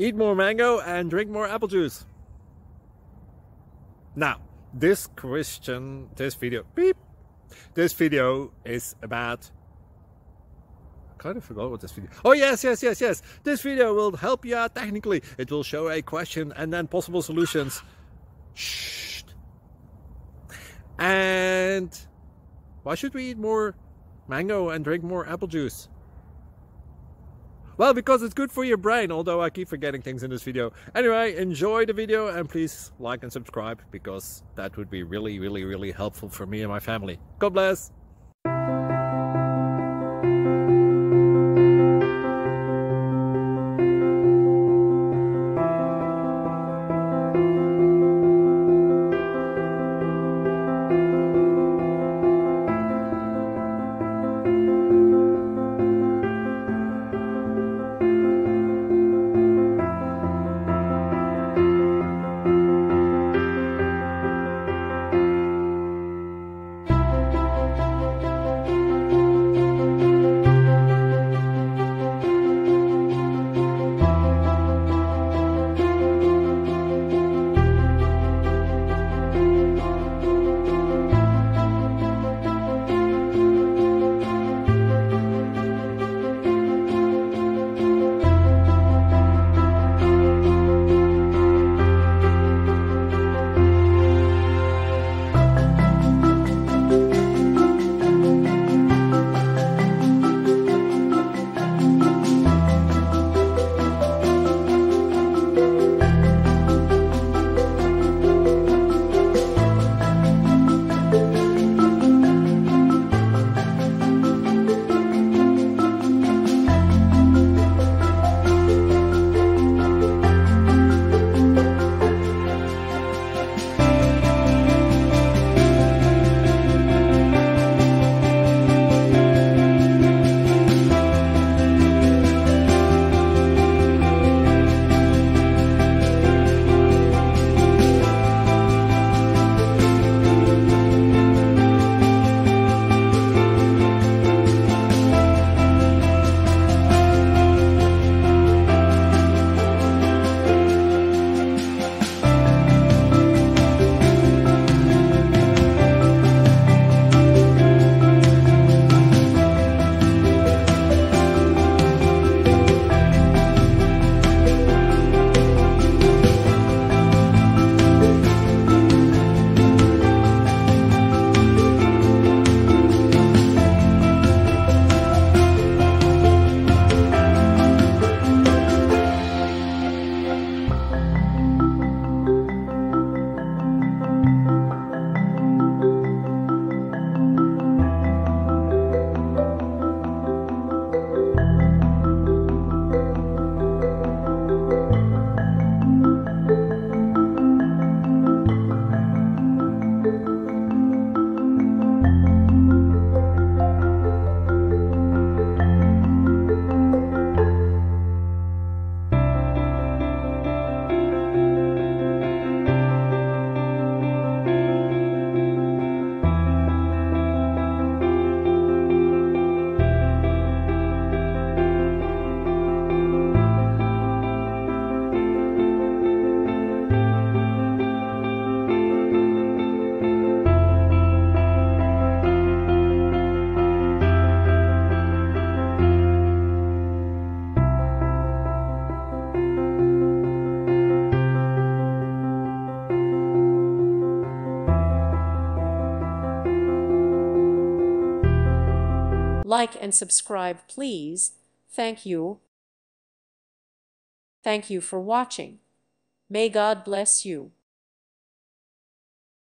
Eat more mango and drink more apple juice. Now, this video is about... I kind of forgot what this video... Oh, yes. This video will help you out technically. It will show a question and then possible solutions. Shh. And why should we eat more mango and drink more apple juice? Well, because it's good for your brain, although I keep forgetting things in this video. Anyway, enjoy the video and please like and subscribe, because that would be really helpful for me and my family. God bless! Like and subscribe, please. Thank you. Thank you for watching. May God bless you.